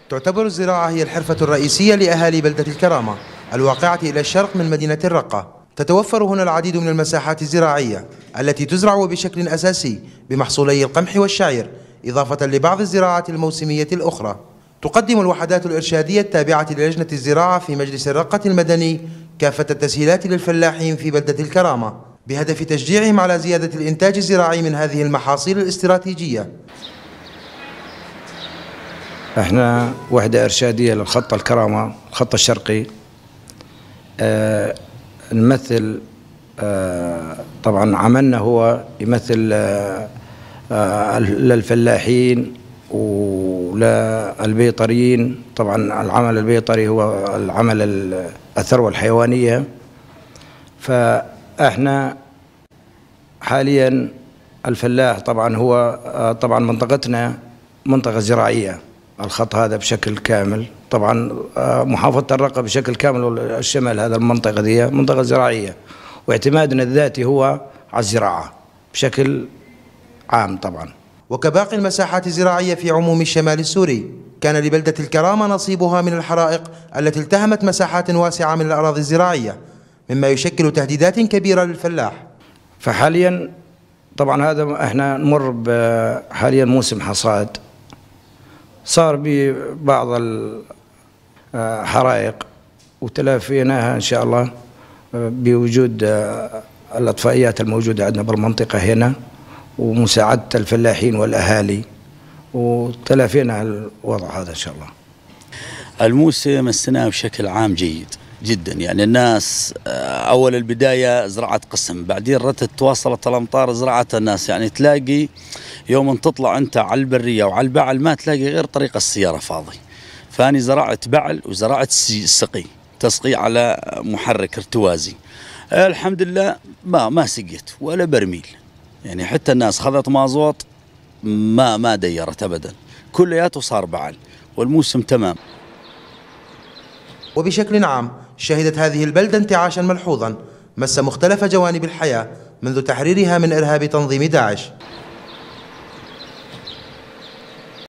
تعتبر الزراعة هي الحرفة الرئيسية لأهالي بلدة الكرامة الواقعة إلى الشرق من مدينة الرقة. تتوفر هنا العديد من المساحات الزراعية التي تزرع بشكل أساسي بمحصولي القمح والشعير، إضافة لبعض الزراعات الموسمية الأخرى. تقدم الوحدات الإرشادية التابعة للجنة الزراعة في مجلس الرقة المدني كافة التسهيلات للفلاحين في بلدة الكرامة بهدف تشجيعهم على زيادة الإنتاج الزراعي من هذه المحاصيل الاستراتيجية. احنا وحدة إرشادية للخط الكرامة، الخط الشرقي. نمثل طبعا عملنا هو يمثل للفلاحين وللبيطريين. طبعا العمل البيطري هو العمل الثروة الحيوانية. فاحنا حاليا الفلاح طبعا هو طبعا منطقتنا منطقة زراعية، الخط هذا بشكل كامل. طبعا محافظة الرقة بشكل كامل والشمال هذا المنطقة دي منطقة زراعية، واعتمادنا الذاتي هو على الزراعة بشكل عام. طبعا وكباقي المساحات الزراعية في عموم الشمال السوري، كان لبلدة الكرامة نصيبها من الحرائق التي التهمت مساحات واسعة من الأراضي الزراعية، مما يشكل تهديدات كبيرة للفلاح. فحاليا طبعا هذا احنا نمر حاليا موسم حصاد، صار ببعض الحرائق وتلافيناها إن شاء الله بوجود الأطفائيات الموجودة عندنا بالمنطقة هنا ومساعدة الفلاحين والأهالي، وتلافينا الوضع هذا إن شاء الله. الموسم السنة بشكل عام جيد جدا، يعني الناس أول البداية زرعت قسم، بعدين رتت تواصلت الأمطار زرعت الناس. يعني تلاقي يوم تطلع أنت على البرية وعلى البعل ما تلاقي غير طريق السيارة فاضي. فاني زرعت بعل وزرعت سقي، تسقي على محرك ارتوازي. الحمد لله ما سقيت ولا برميل، يعني حتى الناس خذت مازوط ما ديرت أبدا، كلياته صار بعل والموسم تمام. وبشكل عام شهدت هذه البلدة انتعاشا ملحوظا مس مختلف جوانب الحياة منذ تحريرها من إرهاب تنظيم داعش.